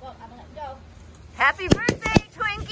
Oh, I'm gonna let go. Happy birthday, Twinkie!